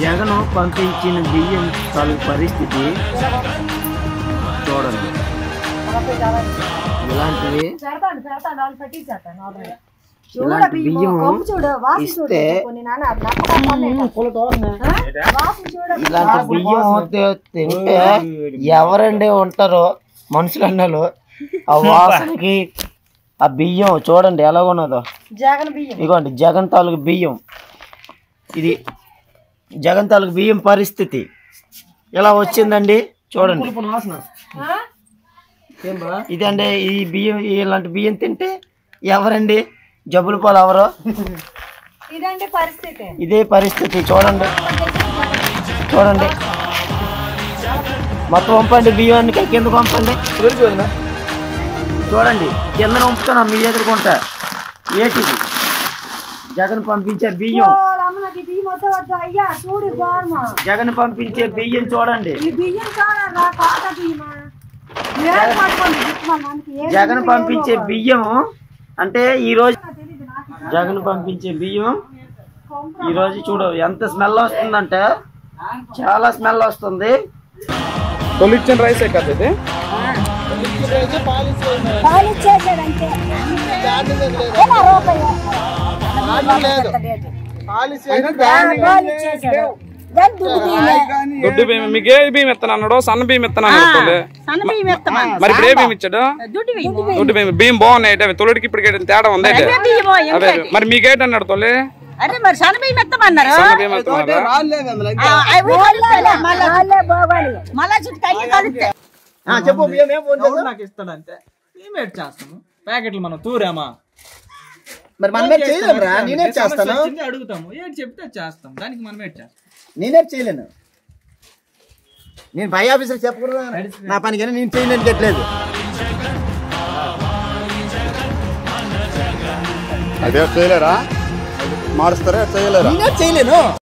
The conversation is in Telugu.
జగన్ పంపించిన బియ్యం తాలూకు పరిస్థితి చూడండి. ఇలాంటివి ఇలాంటి బియ్యం ఇస్తే ఇలాంటి బియ్యం తింటే ఎవరండి ఉంటారో మనుషులు అన్నలు ఆ వాసనకి ఆ బియ్యం చూడండి ఎలా ఉన్నదో. ఇదిగోండి జగన్ తాలూకు బియ్యం, ఇది జగన్ తాలూకు బియ్యం పరిస్థితి ఎలా వచ్చిందండి చూడండి. ఇదండి ఈ బియ్యం, ఇలాంటి బియ్యం తింటే ఎవరండి జబ్బుల పాలు ఎవరో. ఇదే పరిస్థితి చూడండి. చూడండి మొత్తం పంపండి బియ్యాన్ని, కింద పంపండి. చూడండి కింద పంపుతున్నా మీ ఎదుర్కొంటా. ఏటిది జగన్ పంపించే బియ్యం, జగన్ పంపించే బియ్యం చూడండి. జగన్ పంపించే బియ్యం అంటే ఈరోజు జగన్ పంపించే బియ్యం ఈరోజు చూడు ఎంత స్మెల్ వస్తుందంటే చాలా స్మెల్ వస్తుంది. తొలిచ్చిన రైసే కదా ఇది. దొడ్డు బియ్యం మీకు ఏ బియ్యం ఇస్తాను అన్నాడు? సన్న బియ్యం ఇస్తాను అన్నాడు. మరి ఇప్పుడు ఏ బియ్యం ఇచ్చాడు? దొడ్డు బియ్యం. బియ్యం బాగున్నాయి. తొలిడికి ఇప్పుడు తేడా ఉంది. అదే మరి మీకేట అన్నాడు తొలి? చెప్పు నాకు ఇస్తాడంటే మేము ఏడ్ చేస్తాము. ప్యాకెట్లు మనం తూరామా? మరి మనం చేయలేమురా, నేనే చేస్తాను. అడుగుతాము, ఏడు చెప్తే చేస్తాం. దానికి మనం ఏడ్ చేస్తాం. నేనే చేయలేను. నేను పై ఆఫీసర్ చెప్పకూడదు నా పని, కానీ నేను చేయలేను గట్లేదు. అదే చేయలేరా? మారుస్తారా? చేయలేరా? నేనే చేయలేను.